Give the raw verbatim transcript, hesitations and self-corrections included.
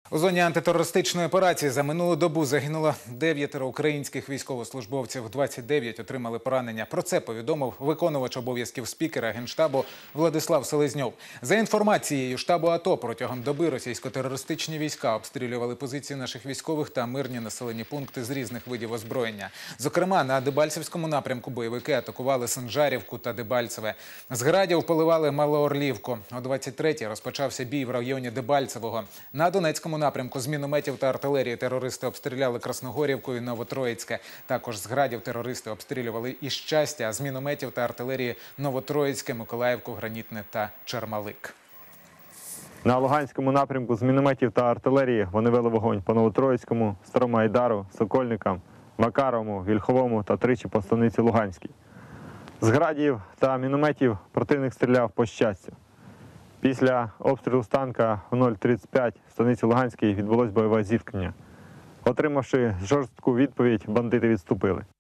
У зоні антитерористичної операції за минулу добу загинуло дев'ятеро українських військовослужбовців, двадцять дев'ять отримали поранення. Про це повідомив виконувач обов'язків спікера Генштабу Владислав Селезньов. За інформацією штабу АТО, протягом доби російсько-терористичні війська обстрілювали позиції наших військових та мирні населені пункти з різних видів озброєння. Зокрема, на Дебальцевському напрямку бойовики атакували Санжарівку та Дебальцеве. З градів поливали Малоорлівку. О двадцять третій розпочався бій в районі Дебальцевого. На Донецькому напрямку з мінометів та артилерії терористи обстріляли Красногорівку і Новотроїцьке. Також з градів терористи обстрілювали і Щастя, а з мінометів та артилерії Новотроїцьке, Миколаївку, Гранітне та Чермалик. На Луганському напрямку з мінометів та артилерії вони вели вогонь по Новотроїцькому, Старому Айдару, Сокольникам, Макаровому, Вільховому та тричі по станиці Луганській. З градів та мінометів противник стріляв по Щастю. Після обстрілу з танка в нуль тридцять п'ять в станиці Луганській відбулось бойове зіткнення. Отримавши жорстку відповідь, бандити відступили.